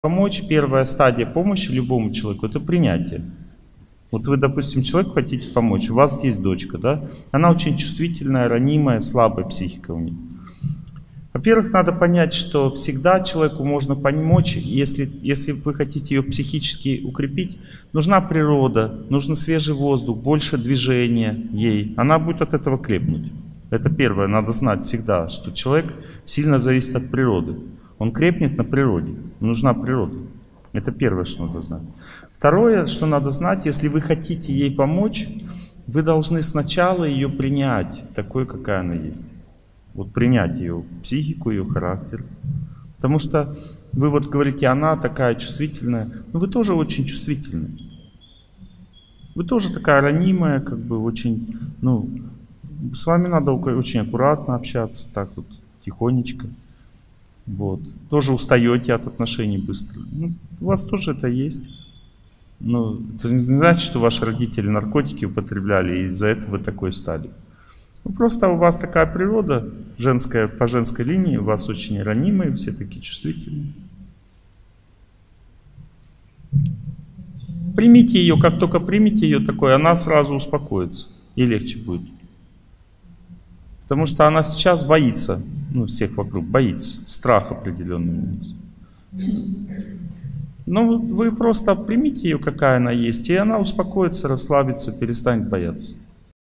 Помочь, первая стадия помощи любому человеку — это принятие. Вот вы, допустим, человеку хотите помочь, у вас есть дочка, да? Она очень чувствительная, ранимая, слабая психика у нее. Во-первых, надо понять, что всегда человеку можно помочь, если вы хотите ее психически укрепить, нужна природа, нужен свежий воздух, больше движения ей. Она будет от этого крепнуть. Это первое, надо знать всегда, что человек сильно зависит от природы. Он крепнет на природе, нужна природа. Это первое, что надо знать. Второе, что надо знать, если вы хотите ей помочь, вы должны сначала ее принять, такой, какая она есть. Вот принять ее психику, ее характер. Потому что вы вот говорите, она такая чувствительная, но вы тоже очень чувствительны. Вы тоже такая ранимая, как бы очень, с вами надо очень аккуратно общаться, так вот, тихонечко. Вот. Тоже устаете от отношений быстро. У вас тоже это есть. Но это не значит, что ваши родители наркотики употребляли, и из-за этого вы такой стали. Просто у вас такая природа женская, по женской линии, у вас очень ранимые, все такие чувствительные. Примите ее, как только примите ее такой, она сразу успокоится, и легче будет. Потому что она сейчас боится, всех вокруг, боится, страх определенный. Вы просто примите ее, какая она есть, и она успокоится, расслабится, перестанет бояться.